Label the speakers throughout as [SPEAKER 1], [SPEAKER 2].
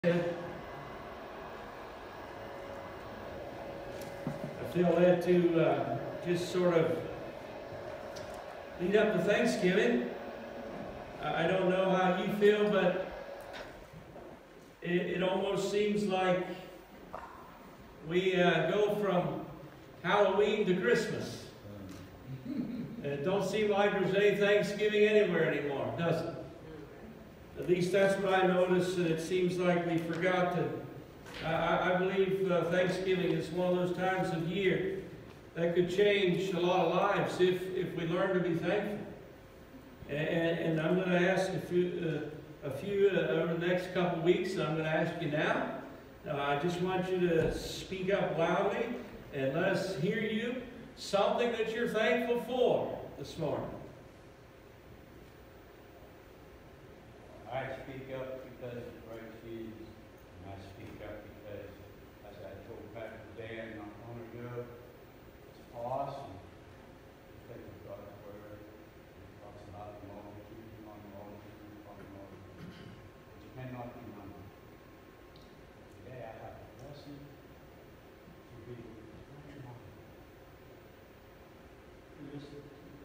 [SPEAKER 1] I feel led to just sort of lead up to Thanksgiving. I don't know how you feel, but it almost seems like we go from Halloween to Christmas. And it don't seem like there's any Thanksgiving anywhere anymore, does it? At least that's what I noticed, and it seems like we forgot to. I believe Thanksgiving is one of those times of year that could change a lot of lives if we learn to be thankful. And I'm going to ask a few over the next couple of weeks. I'm going to ask you now. I just want you to speak up loudly and let us hear you. Something that you're thankful for this morning.
[SPEAKER 2] I speak up because of Christ Jesus, and I speak up because, as I told Pastor Dan not long ago, it's awesome to think of God's Word. It talks about the multitude, upon multitude, upon multitude, which cannot be numbered. Today I have a blessing to be with you. Listen.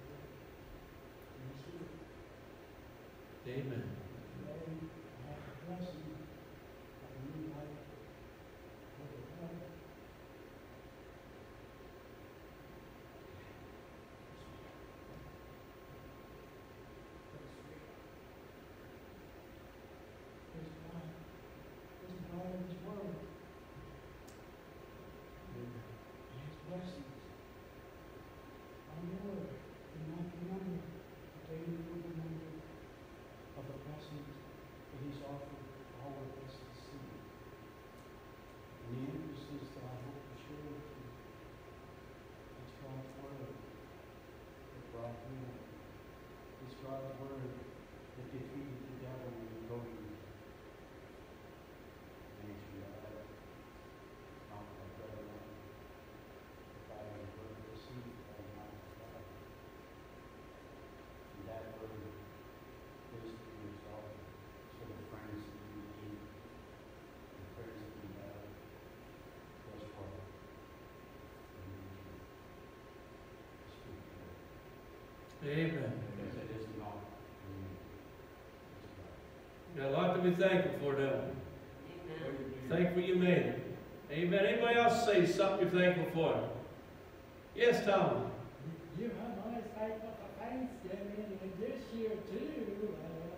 [SPEAKER 1] Amen.
[SPEAKER 2] God's Word that defeated the devil when he told you, and you are not my brother, if I am word received by my God. And that word is to be exalted, so the friends that you need, the friends that you have, that's what we need you to speak to.
[SPEAKER 1] Amen. Got a lot to be thankful for, don't we? Amen. Thankful you made it. Amen. Anybody else say something you're thankful for? Yes, Tom.
[SPEAKER 3] I'm always thankful for Thanksgiving, and this year too.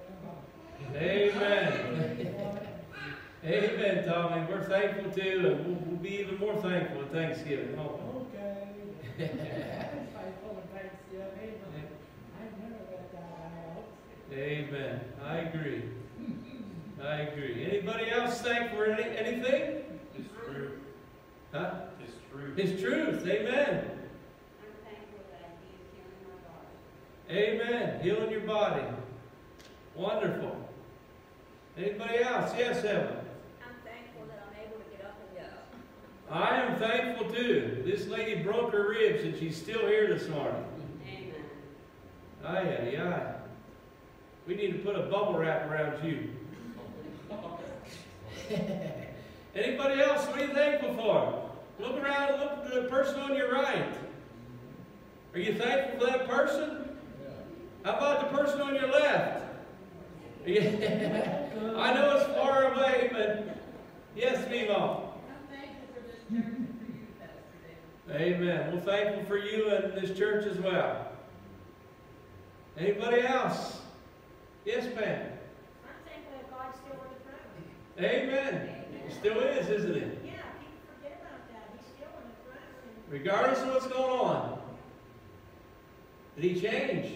[SPEAKER 1] Amen. Amen, Tommy. We're thankful too, and we'll be even more thankful at Thanksgiving.
[SPEAKER 3] Okay. I'm thankful at Thanksgiving. I never let that out.
[SPEAKER 1] Amen. I agree. I agree. Anybody else thankful for anything?
[SPEAKER 4] His truth.
[SPEAKER 1] Huh?
[SPEAKER 4] His truth.
[SPEAKER 1] His truth. Amen.
[SPEAKER 5] I'm thankful that He is healing my body.
[SPEAKER 1] Amen. Healing your body. Wonderful. Anybody else? Yes, Evan.
[SPEAKER 5] I'm thankful that I'm able to get up and go.
[SPEAKER 1] I am thankful too. This lady broke her ribs and she's still here this morning.
[SPEAKER 5] Amen.
[SPEAKER 1] Aye, aye, aye. We need to put a bubble wrap around you. Anybody else? What are you thankful for? Look around and look at the person on your right. Are you thankful for that person? How about the person on your left? I know it's far away, but yes, Mimo.
[SPEAKER 5] I'm thankful for this church and for you, Pastor David.
[SPEAKER 1] Amen. We're thankful for you and this church as well. Anybody else? Yes, ma'am.
[SPEAKER 5] I'm thankful that God's still on the throne.
[SPEAKER 1] Amen. He still is, isn't he?
[SPEAKER 5] Yeah, people forget about that. He's still on the throne.
[SPEAKER 1] Regardless of what's going on. Did he change?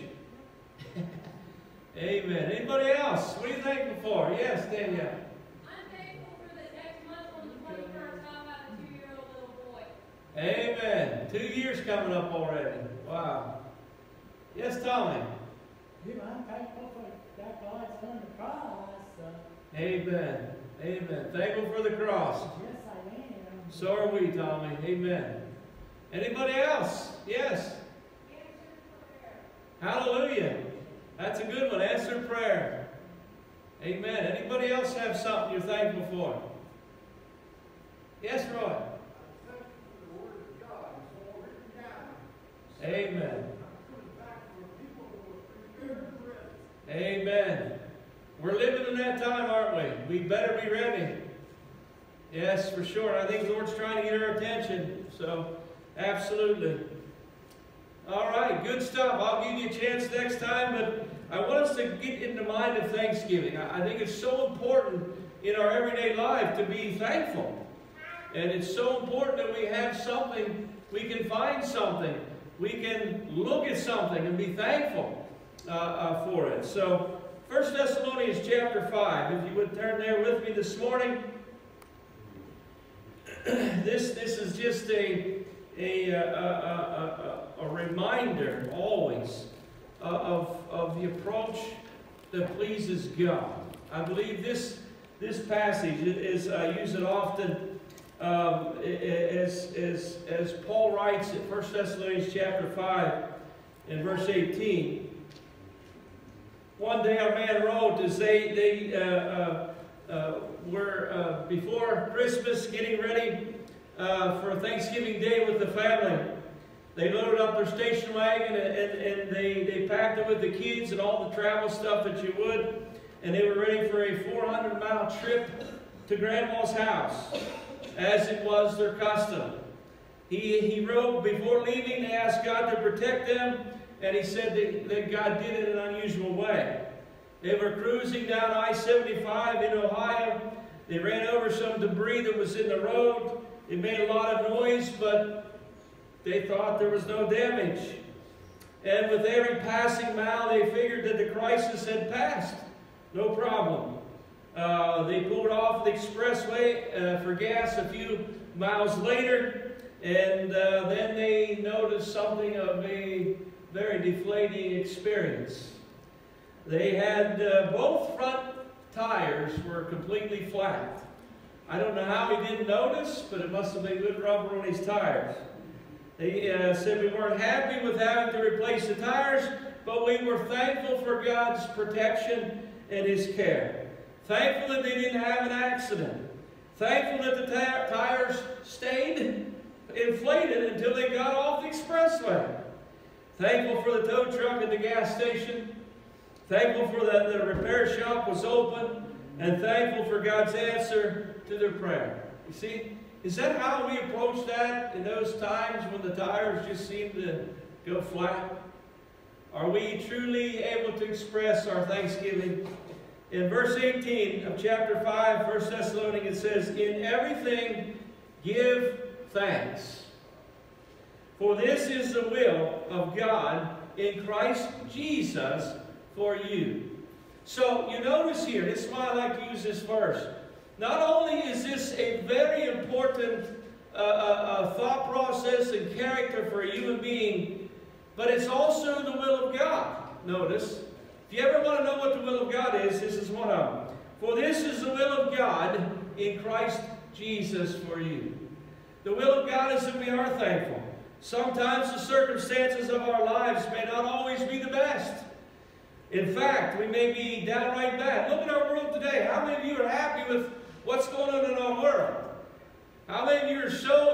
[SPEAKER 1] Amen. Anybody else? What are you thankful for? Yes, Danielle.
[SPEAKER 6] I'm thankful for that next month on the 21st, I'll have a 2-year-old little boy.
[SPEAKER 1] Amen. 2 years coming up already. Wow. Yes, Tommy.
[SPEAKER 3] I'm thankful for that God's on the cross.
[SPEAKER 1] Amen. Amen. Thankful for the cross.
[SPEAKER 3] Yes, I am.
[SPEAKER 1] So are we, Tommy. Amen. Anybody else? Yes. Hallelujah. That's a good one. Answered prayer. Amen. Anybody else have something you're thankful for? Yes, Roy. Amen. Amen. We're living in that time, aren't we? We better be ready. Yes, for sure. I think the Lord's trying to get our attention. So, absolutely. All right, good stuff. I'll give you a chance next time, but I want us to get in the mind of Thanksgiving. I think it's so important in our everyday life to be thankful. And it's so important that we have something, we can find something, we can look at something and be thankful for it. So, 1 Thessalonians chapter 5, if you would turn there with me this morning. This is just a reminder always of the approach that pleases God. I believe this passage is, I use it often as Paul writes in 1 Thessalonians chapter 5 in verse 18. One day a man wrote as they were before Christmas getting ready for Thanksgiving Day with the family. They loaded up their station wagon and they packed it with the kids and all the travel stuff that you would. And they were ready for a 400-mile trip to Grandma's house, as it was their custom. He wrote, before leaving, they asked God to protect them, and he said that God did it in an unusual way. They were cruising down I-75 in Ohio. They ran over some debris that was in the road. It made a lot of noise, but they thought there was no damage. And with every passing mile, they figured that the crisis had passed. No problem. They pulled off the expressway for gas a few miles later, and then they noticed something of a very deflating experience. They had both front tires were completely flat. I don't know how he didn't notice, but it must have been good rubber on his tires. They said we weren't happy with having to replace the tires, but we were thankful for God's protection and His care. Thankful that they didn't have an accident. Thankful that the tires stayed inflated until they got off the expressway. Thankful for the tow truck at the gas station. Thankful for that the repair shop was open. And thankful for God's answer to their prayer. You see, is that how we approach that in those times when the tires just seem to go flat? Are we truly able to express our thanksgiving? In verse 18 of chapter 5, 1 Thessalonians, it says, in everything give thanks, for this is the will of God in Christ Jesus for you. So you notice here, this is why I like to use this verse. Not only is this a very important thought process and character for a human being, but it's also the will of God. Notice, if you ever want to know what the will of God is, this is one of them. For this is the will of God in Christ Jesus for you. The will of God is that we are thankful. Sometimes the circumstances of our lives may not always be the best. In fact, we may be downright bad. Look at our world today. How many of you are happy with what's going on in our world? How many of you are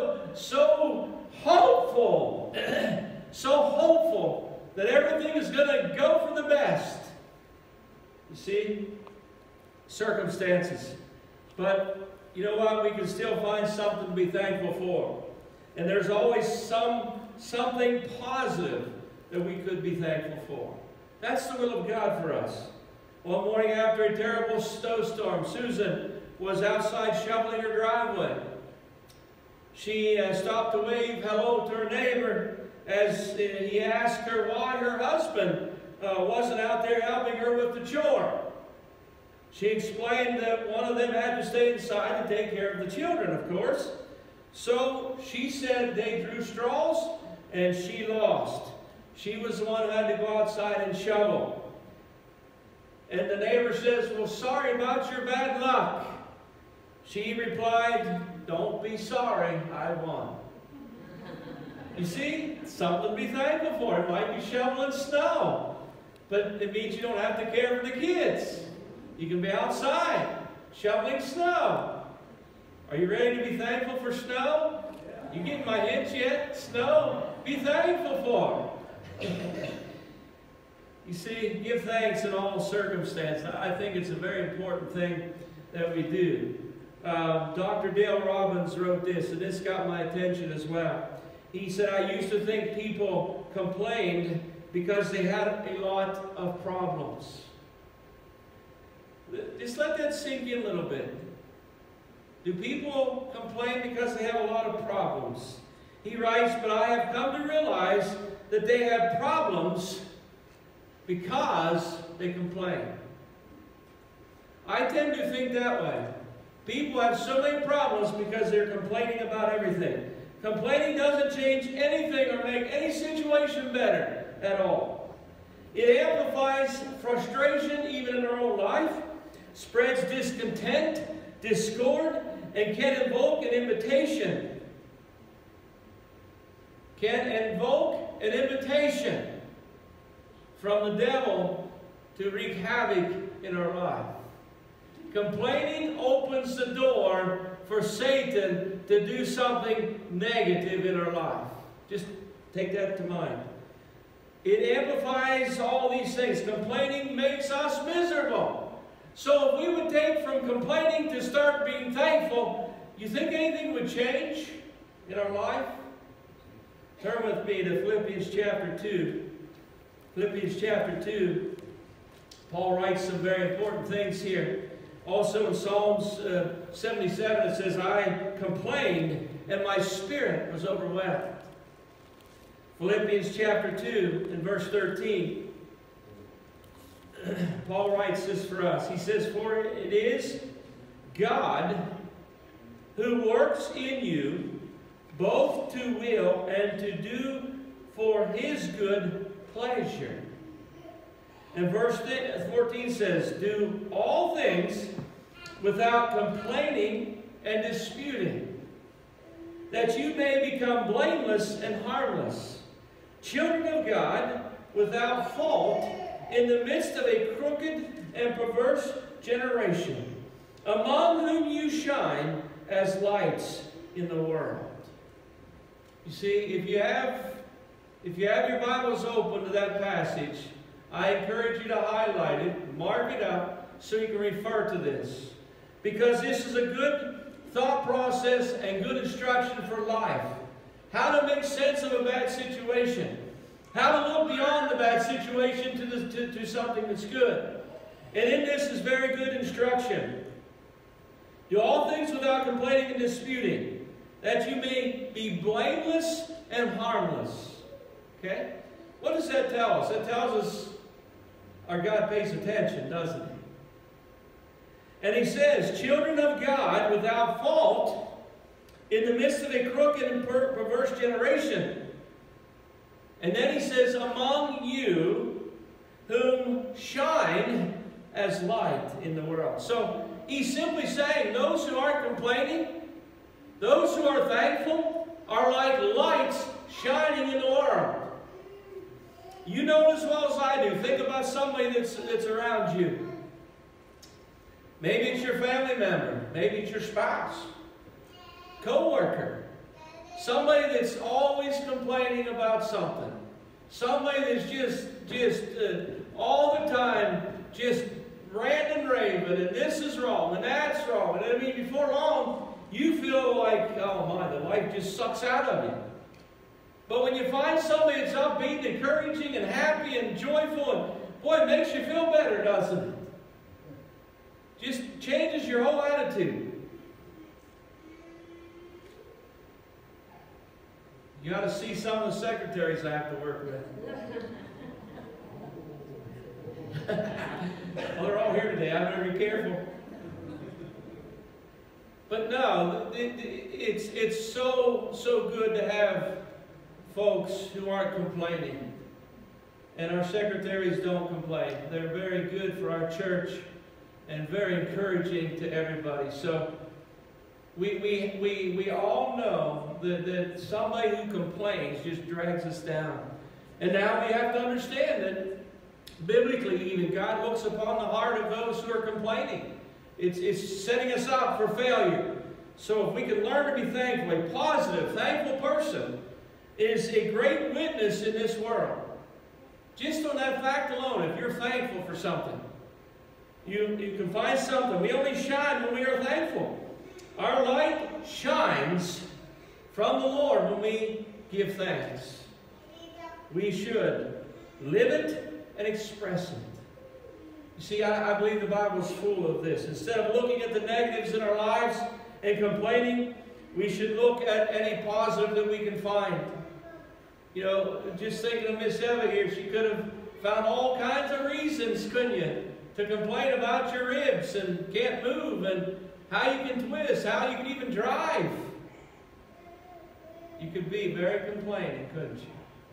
[SPEAKER 1] so hopeful, so hopeful that everything is going to go for the best? You see? Circumstances. But you know what? We can still find something to be thankful for. And there's always something positive that we could be thankful for. That's the will of God for us. One morning after a terrible snowstorm, Susan was outside shoveling her driveway. She stopped to wave hello to her neighbor as he asked her why her husband wasn't out there helping her with the chore. She explained that one of them had to stay inside and take care of the children, of course. So she said they drew straws and she lost. She was the one who had to go outside and shovel. And the neighbor says, well, sorry about your bad luck. She replied, don't be sorry, I won. You see, something to be thankful for. It might be shoveling snow, but it means you don't have to care for the kids. You can be outside shoveling snow. Are you ready to be thankful for snow? You getting my hints yet? Snow, be thankful for. You see, give thanks in all circumstances. I think it's a very important thing that we do. Dr. Dale Robbins wrote this, and this got my attention as well. He said, I used to think people complained because they had a lot of problems. Just let that sink in a little bit. Do people complain because they have a lot of problems? He writes, but I have come to realize that they have problems because they complain. I tend to think that way. People have so many problems because they're complaining about everything. Complaining doesn't change anything or make any situation better at all. It amplifies frustration even in our own life, spreads discontent, discord, and can invoke an invitation. From the devil to wreak havoc in our life. Complaining opens the door for Satan to do something negative in our life. Just take that to mind. It amplifies all these things. Complaining makes us miserable. So if we would take from complaining to start being thankful, you think anything would change in our life? Turn with me to Philippians chapter 2. Philippians chapter 2, Paul writes some very important things here. Also in Psalms 77 it says, I complained and my spirit was overwhelmed. Philippians chapter 2 and verse 13, Paul writes this for us. He says, for it is God who works in you both to will and to do for His good pleasure. And verse 14 says, do all things without complaining and disputing, that you may become blameless and harmless, children of God without fault in the midst of a crooked and perverse generation, among whom you shine as lights in the world. You see, if you have your Bibles open to that passage, I encourage you to highlight it, mark it up, so you can refer to this. Because this is a good thought process and good instruction for life. How to make sense of a bad situation. How to look beyond the bad situation to something that's good. And in this is very good instruction. Do all things without complaining and disputing, that you may be blameless and harmless. Okay? What does that tell us? That tells us our God pays attention, doesn't He? And He says, children of God without fault in the midst of a crooked and perverse generation. And then He says, among you whom shine as light in the world. So He's simply saying those who aren't complaining, those who are thankful, are like lights shining in the world. You know as well as I do. Think about somebody that's around you. Maybe it's your family member. Maybe it's your spouse. Co-worker. Somebody that's always complaining about something. Somebody that's just all the time just ranting and raving, and this is wrong, and that's wrong. And I mean, before long, you feel like, oh my, the life just sucks out of you. But when you find somebody that's upbeat, encouraging, and happy, and joyful, and boy, it makes you feel better, doesn't it? Just changes your whole attitude. You ought to see some of the secretaries I have to work with. Well, they're all here today. I better be careful. But no, it's so good to have folks who aren't complaining. And our secretaries don't complain. They're very good for our church and very encouraging to everybody. So we all know that somebody who complains just drags us down. And now we have to understand that Biblically even, God looks upon the heart of those who are complaining. It's setting us up for failure. So if we can learn to be thankful, a positive, thankful person is a great witness in this world. Just on that fact alone, if you're thankful for something, you can find something. We only shine when we are thankful. Our light shines from the Lord when we give thanks. We should live it and express it. You see, I believe the Bible is full of this. Instead of looking at the negatives in our lives and complaining, we should look at any positive that we can find. You know, just thinking of Miss Eva here, she could have found all kinds of reasons, couldn't you, to complain about your ribs and can't move and how you can twist, how you can even drive. You could be very complaining, couldn't you?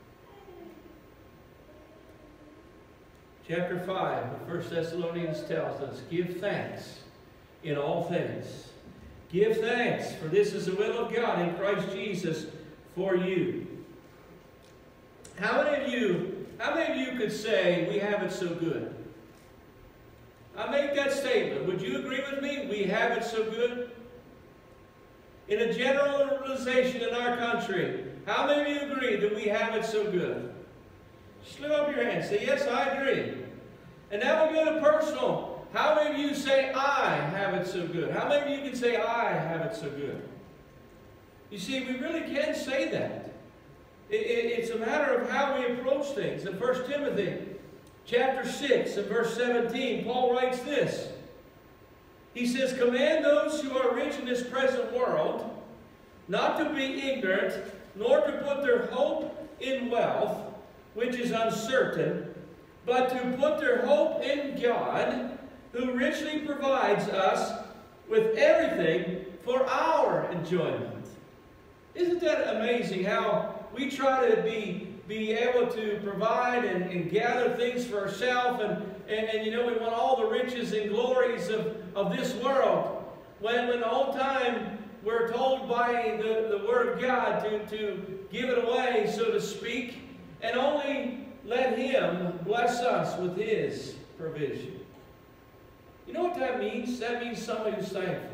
[SPEAKER 1] Chapter 5 of 1 Thessalonians tells us, give thanks in all things. Give thanks, for this is the will of God in Christ Jesus for you. How many of you could say, we have it so good? I make that statement. Would you agree with me? We have it so good? In a generalization in our country, how many of you agree that we have it so good? Just lift up your hand. Say, yes, I agree. And now we go to personal. How many of you say, I have it so good? How many of you can say, I have it so good? You see, we really can say that. It's a matter of how we approach things. In 1 Timothy chapter 6 and verse 17, Paul writes this. He says, command those who are rich in this present world not to be ignorant, nor to put their hope in wealth, which is uncertain, but to put their hope in God, who richly provides us with everything for our enjoyment. Isn't that amazing how we try to be able to provide and gather things for ourselves and you know, we want all the riches and glories of this world, when the whole time we're told by the Word of God to give it away, so to speak, and only let Him bless us with His provision. You know what that means? That means somebody who's thankful.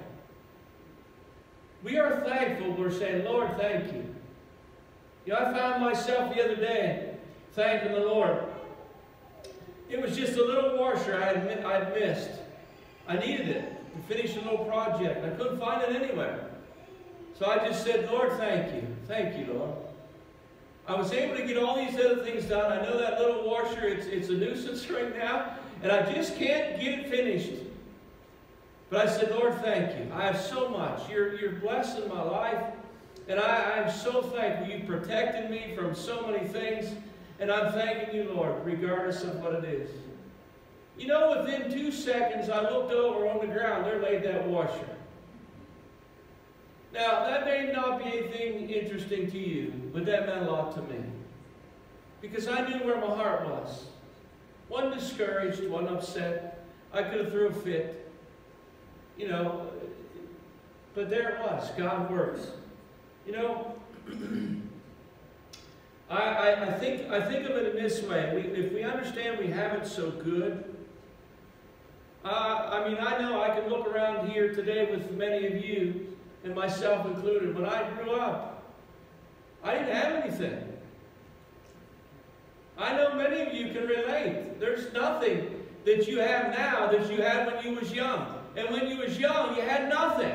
[SPEAKER 1] We are thankful. We're saying, Lord, thank you. You know, I found myself the other day thanking the Lord. It was just a little washer I'd missed. I needed it to finish a little project. I couldn't find it anywhere. So I just said, Lord, thank you. Thank you, Lord. I was able to get all these other things done. I know that little washer, it's a nuisance right now, and I just can't get it finished. But I said, Lord, thank you. I have so much. You're blessing my life, and I'm so thankful. You've protected me from so many things, and I'm thanking you, Lord, regardless of what it is. You know, within 2 seconds, I looked over on the ground. There laid that washer. Now, that may not be anything interesting to you, but that meant a lot to me. Because I knew where my heart was. Wasn't discouraged, wasn't upset. I could have threw a fit. You know, but there it was. God works. You know, I think of it in this way. If we understand we have it so good, I mean, I know I can look around here today with many of you, and myself included. When I grew up, I didn't have anything. I know many of you can relate. There's nothing that you have now that you had when you was young. And when you was young, you had nothing.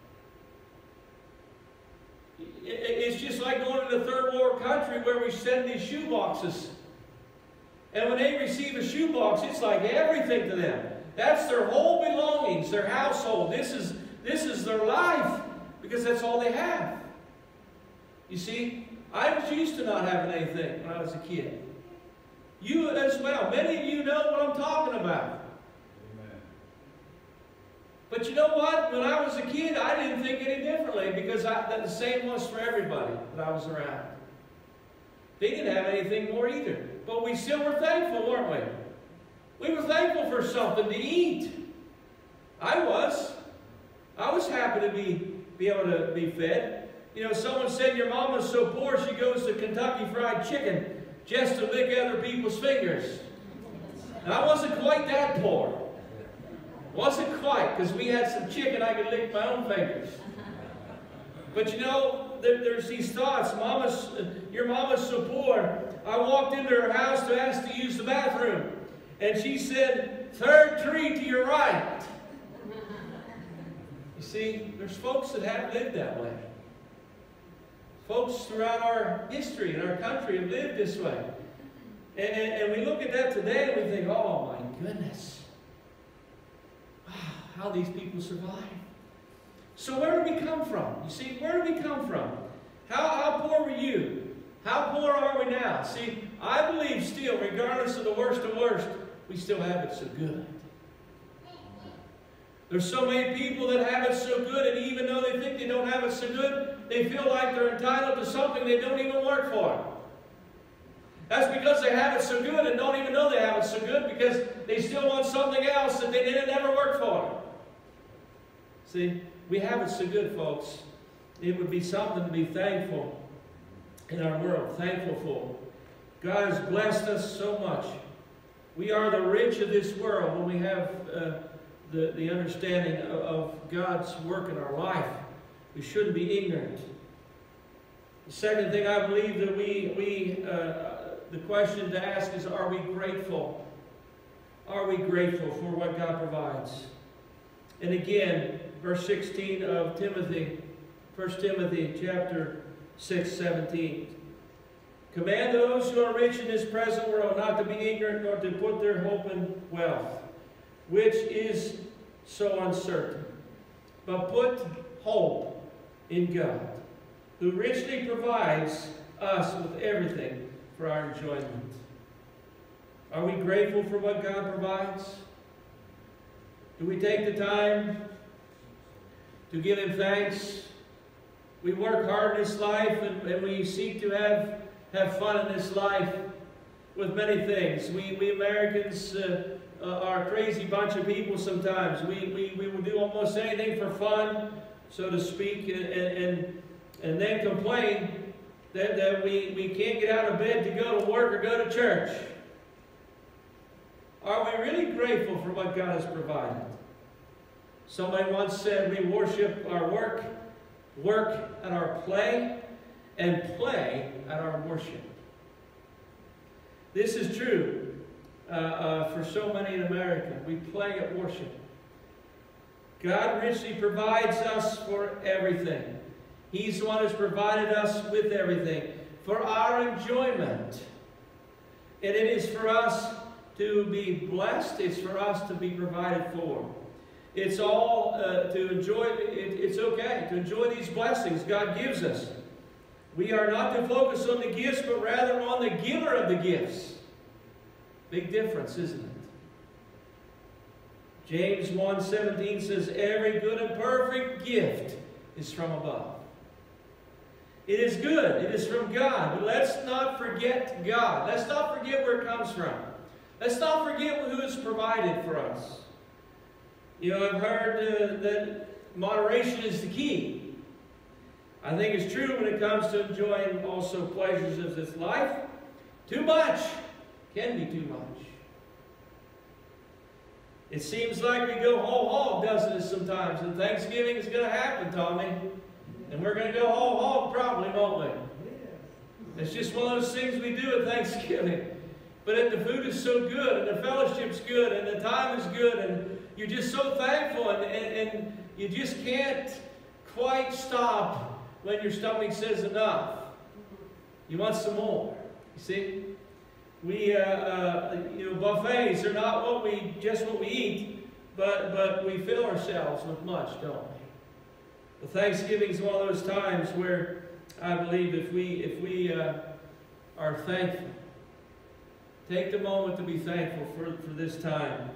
[SPEAKER 1] It's just like going to the third world country where we send these shoe boxes. And when they receive a shoe box, it's like everything to them. That's their whole belongings, their household. This is their life, because that's all they have. You see, I was used to not having anything when I was a kid. You as well. Many of you know what I'm talking about. Amen. But you know what? When I was a kid, I didn't think any differently, because the same was for everybody that I was around. They didn't have anything more either. But we still were thankful, weren't we? We were thankful for something to eat. I was happy to be able to be fed. You know, someone said your mama's so poor she goes to Kentucky Fried Chicken just to lick other people's fingers. And I wasn't quite that poor. Wasn't quite, because we had some chicken I could lick my own fingers. But you know, there's these thoughts. Your mama's so poor. I walked into her house to ask to use the bathroom. And she said, third tree to your right. You see, there's folks that have lived that way. Folks throughout our history and our country have lived this way. And we look at that today and we think, oh my goodness. Wow, how these people survive. So where do we come from? You see, where do we come from? How poor were you? How poor are we now? See, I believe still, regardless of the worst of worst, we still have it so good. There's so many people that have it so good, and even though they think they don't have it so good, they feel like they're entitled to something they don't even work for. That's because they have it so good and don't even know they have it so good, because they still want something else that they didn't ever work for. See, we have it so good, folks. It would be something to be thankful in our world, thankful for. God has blessed us so much. We are the rich of this world when we have the understanding of God's work in our life. We shouldn't be ignorant. The second thing I believe that the question to ask is, are we grateful? Are we grateful for what God provides? And again, verse 16 of Timothy, 1 Timothy chapter 6:17. Command those who are rich in this present world not to be ignorant, nor to put their hope in wealth, which is so uncertain. But put hope in God, who richly provides us with everything for our enjoyment. Are we grateful for what God provides? Do we take the time to give Him thanks? We work hard in this life, and we seek to have fun in this life with many things. We Americans are a crazy bunch of people sometimes. We will do almost anything for fun, so to speak, and then complain that we can't get out of bed to go to work or go to church. Are we really grateful for what God has provided? Somebody once said we worship our work at our play, and play at our worship. This is true for so many in America. We play at worship. God richly provides us for everything. He's the one who's provided us with everything for our enjoyment. And it is for us to be blessed. It's for us to be provided for. It's all to enjoy. It's okay to enjoy these blessings God gives us. We are not to focus on the gifts, but rather on the giver of the gifts. Big difference, isn't it? James 1:17 says, every good and perfect gift is from above. It is good. It is from God. But let's not forget God. Let's not forget where it comes from. Let's not forget who has provided for us. You know, I've heard that moderation is the key. I think it's true when it comes to enjoying also pleasures of this life. Too much can be too much. It seems like we go whole hog, doesn't it, sometimes? And Thanksgiving is going to happen, Tommy. And we're going to go whole hog probably, won't we? It's just one of those things we do at Thanksgiving. But the food is so good, and the fellowship's good, and the time is good, and you're just so thankful, and you just can't quite stop when your stomach says enough. You want some more. You see? We, buffets are not just what we eat, but we fill ourselves with much, don't we? Well, Thanksgiving is one of those times where I believe if we are thankful, take the moment to be thankful for this time.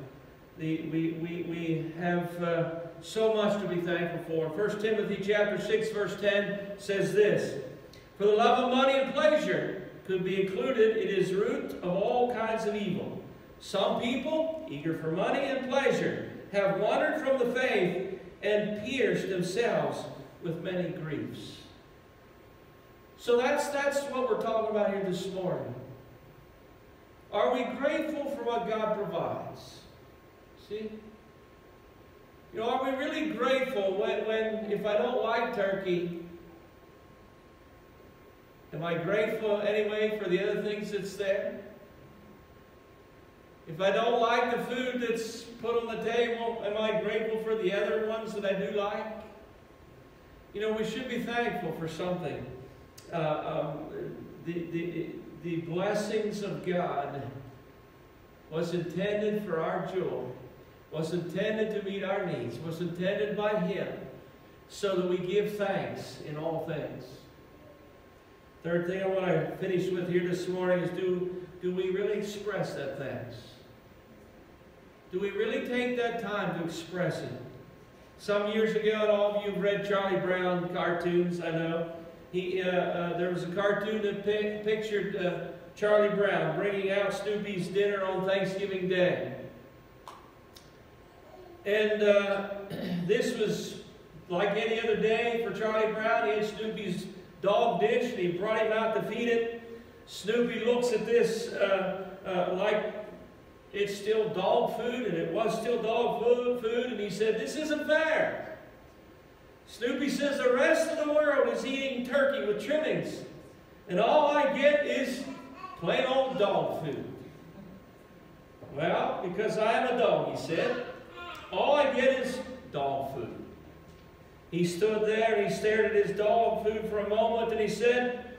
[SPEAKER 1] We have so much to be thankful for. 1 Timothy chapter 6, verse 10 says this, for the love of money and pleasure could be included, it is root of all kinds of evil. Some people, eager for money and pleasure, have wandered from the faith and pierced themselves with many griefs. So that's what we're talking about here this morning. Are we grateful for what God provides? See? You know, are we really grateful when if I don't like turkey, am I grateful anyway for the other things that's there? If I don't like the food that's put on the table, am I grateful for the other ones that I do like? You know, we should be thankful for something. The blessings of God was intended for our joy, was intended to meet our needs, was intended by Him so that we give thanks in all things. Third thing I want to finish with here this morning is do we really express that thanks? Do we really take that time to express it? Some years ago, and all of you have read Charlie Brown cartoons, I know. There was a cartoon that pictured Charlie Brown bringing out Snoopy's dinner on Thanksgiving Day. And this was like any other day for Charlie Brown. He had Snoopy's dog dish, and he brought him out to feed it. Snoopy looks at this like it's still dog food, and it was still dog food, and he said, "This isn't fair." Snoopy says, "The rest of the world is eating turkey with trimmings, and all I get is plain old dog food." "Well, because I am a dog," he said, "all I get is dog food." He stood there and he stared at his dog food for a moment, and he said,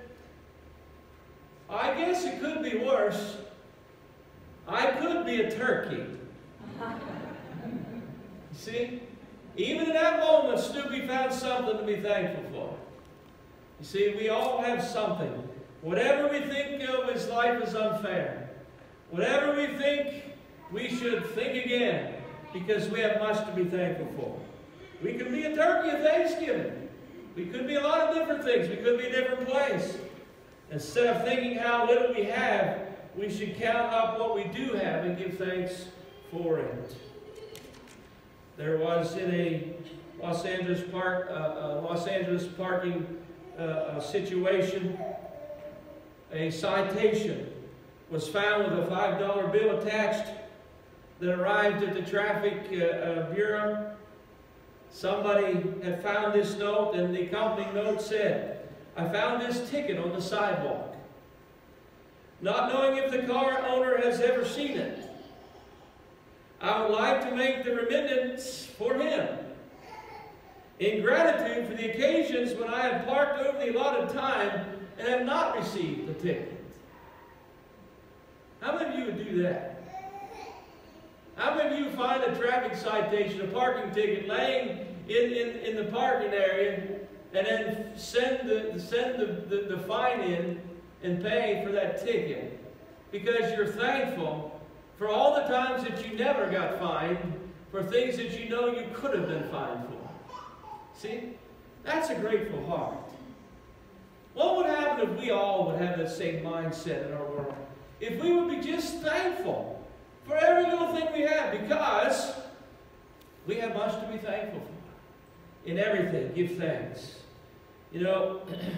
[SPEAKER 1] "I guess it could be worse. I could be a turkey." You see? Even in that moment, Snoopy found something to be thankful for. You see, we all have something. Whatever we think of as life is unfair, whatever we think, we should think again, because we have much to be thankful for. We could be a turkey at Thanksgiving. We could be a lot of different things. We could be a different place. Instead of thinking how little we have, we should count up what we do have and give thanks for it. There was in a Los Angeles parking situation, a citation was found with a $5 bill attached that arrived at the traffic bureau. Somebody had found this note, and the accompanying note said, "I found this ticket on the sidewalk. Not knowing if the car owner has ever seen it, I would like to make the remittance for him. In gratitude for the occasions when I have parked over the allotted time and have not received the ticket." How many of you would do that? How many of you find a traffic citation, a parking ticket, laying in the parking area, and then send the fine in and pay for that ticket because you're thankful for all the times that you never got fined for things that you know you could have been fined for? See? That's a grateful heart. What would happen if we all would have that same mindset in our world? If we would be just thankful for every little thing we have, because we have much to be thankful for. In everything, give thanks. You know,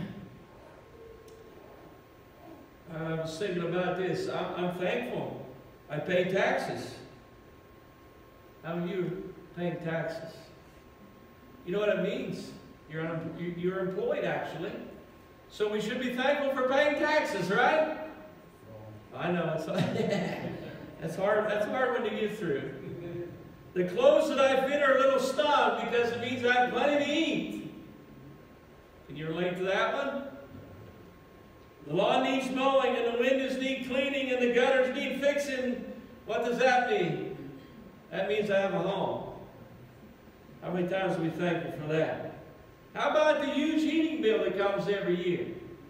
[SPEAKER 1] I was thinking about this. I'm thankful. I pay taxes. How many of you are paying taxes? You know what it means? You're employed, actually. So we should be thankful for paying taxes, right? I know. That's hard. That's a hard one to get through. The clothes that I fit are a little snug because it means I have plenty to eat. Can you relate to that one? The lawn needs mowing, and the windows need cleaning, and the gutters need fixing. What does that mean? That means I have a home. How many times are we thankful for that? How about the huge heating bill that comes every year?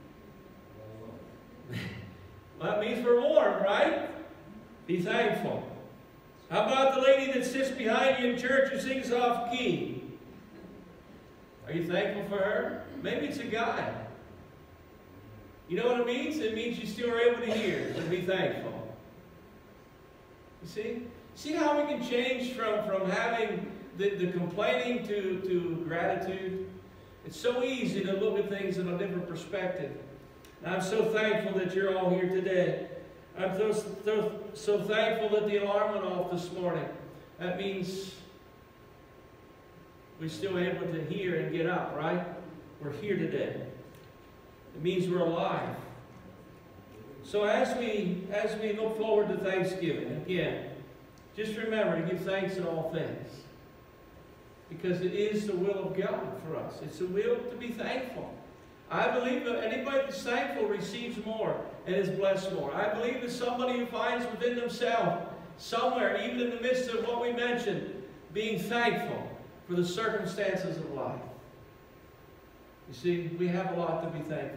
[SPEAKER 1] Well, that means we're warm, right? Be thankful. How about the lady that sits behind you in church who sings off key? Are you thankful for her? Maybe it's a guy. You know what it means? It means you still are able to hear, so be thankful. You see? See how we can change from having the complaining to gratitude? It's so easy to look at things in a different perspective. And I'm so thankful that you're all here today. I'm so thankful that the alarm went off this morning. That means we're still able to hear and get up, right? We're here today. It means we're alive. So as we look forward to Thanksgiving, again, just remember to give thanks in all things. Because it is the will of God for us. It's the will to be thankful. I believe that anybody that's thankful receives more and is blessed more. I believe that somebody who finds within themselves, somewhere, even in the midst of what we mentioned, being thankful for the circumstances of life. You see, we have a lot to be thankful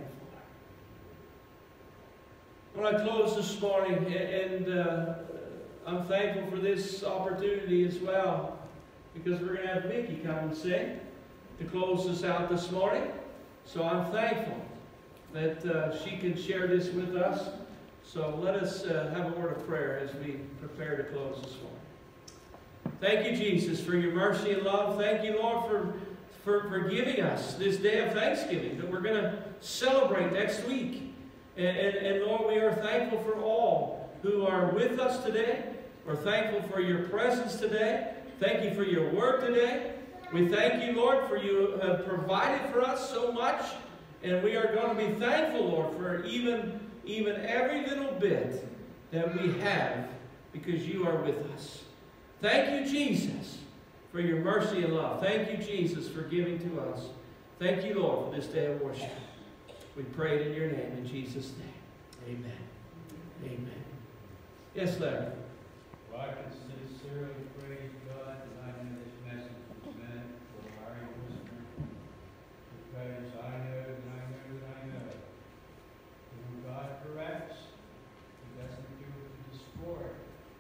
[SPEAKER 1] for. I want to close this morning, and I'm thankful for this opportunity as well, because we're going to have Mickey come and sing to close us out this morning. So I'm thankful that she can share this with us. So let us have a word of prayer as we prepare to close this morning. Thank you, Jesus, for your mercy and love. Thank you, Lord, for giving us this day of Thanksgiving that we're going to celebrate next week. And Lord, we are thankful for all who are with us today. We're thankful for your presence today. Thank you for your word today. We thank you, Lord, for you have provided for us so much. And we are going to be thankful, Lord, for even every little bit that we have, because you are with us. Thank you, Jesus, for your mercy and love. Thank you, Jesus, for giving to us. Thank you, Lord, for this day of worship. We pray it in your name, in Jesus' name. Amen. Amen. Yes, Larry.
[SPEAKER 2] Well, I can sincerely praise God that I know this message was meant for our listener, because I know that when God corrects, He doesn't do it to destroy.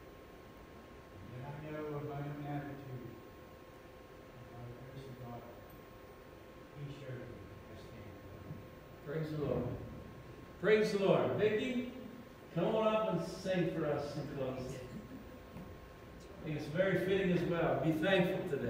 [SPEAKER 2] And I know of my own attitude. By the grace of God, He showed me I stand.
[SPEAKER 1] Praise the Lord. Praise the Lord. Vicki, come on up and sing for us and close. I think it's very fitting as well. Be thankful today.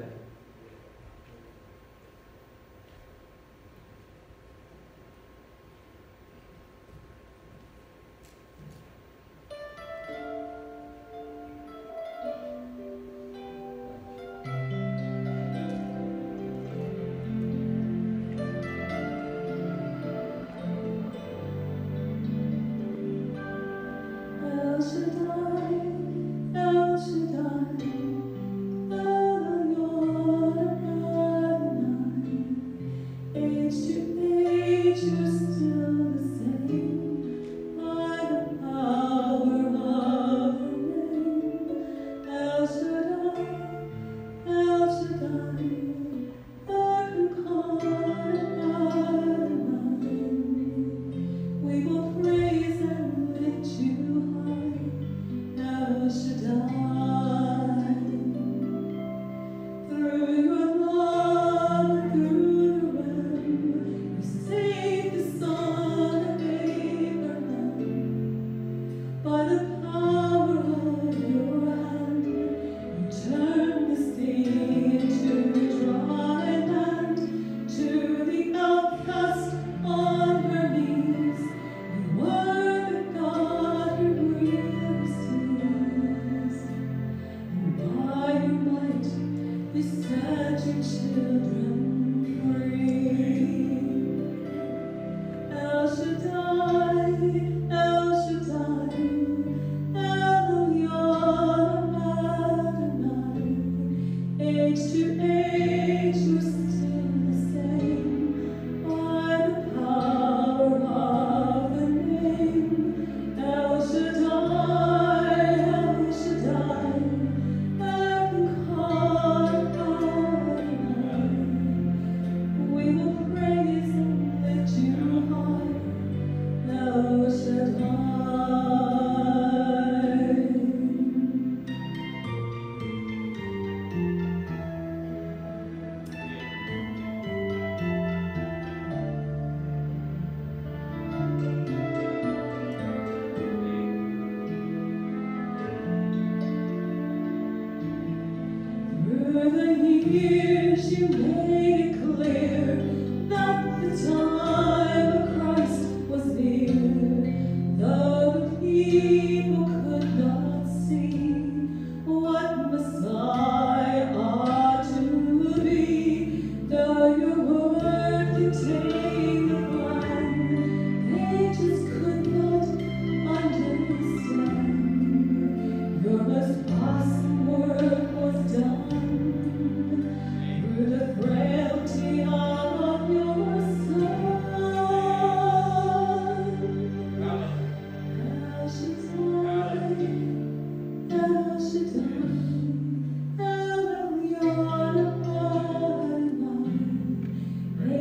[SPEAKER 4] Sing the song.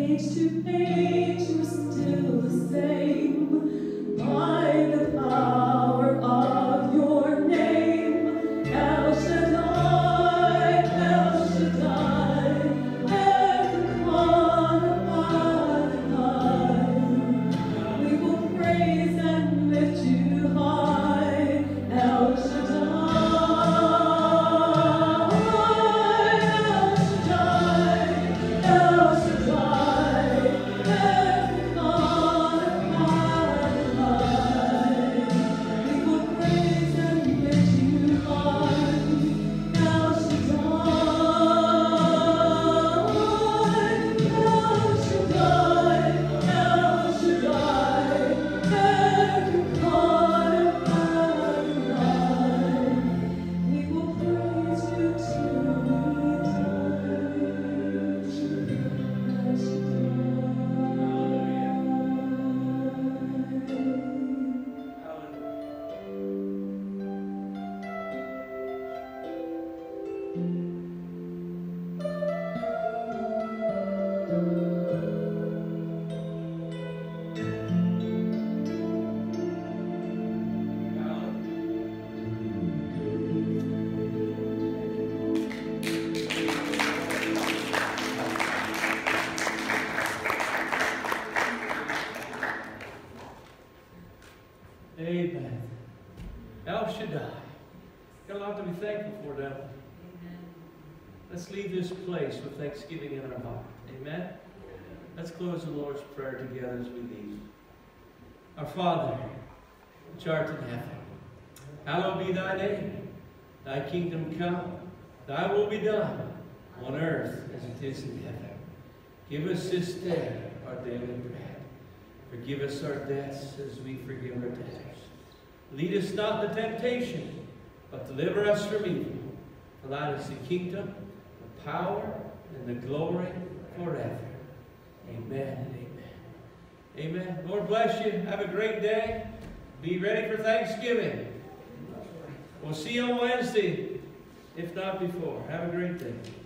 [SPEAKER 4] page to page, you're still the same. By the power of your name, El Shaddai, El Shaddai, Elyon Adonai. We will praise and lift you high, El Shaddai, El Shaddai, El Shaddai, Elyon Adonai. We will praise and lift you high, El Shaddai, El Shaddai, El Shaddai, Elyon Adonai. We will praise you till we die. El Shaddai.
[SPEAKER 1] Amen. El Shaddai. Got a lot to be thankful for, don't we? Let's leave this place with thanksgiving in our heart. Amen. Let's close the Lord's Prayer together as we leave. Our Father, which art in heaven, hallowed be thy name. Thy kingdom come, thy will be done, on earth as it is in heaven. Give us this day our daily bread. Forgive us our debts as we forgive our debtors. Lead us not into temptation, but deliver us from evil. For thine is the kingdom, the power, and the glory forever. Amen and amen. Amen. Lord bless you. Have a great day. Be ready for Thanksgiving. We'll see you on Wednesday, if not before. Have a great day.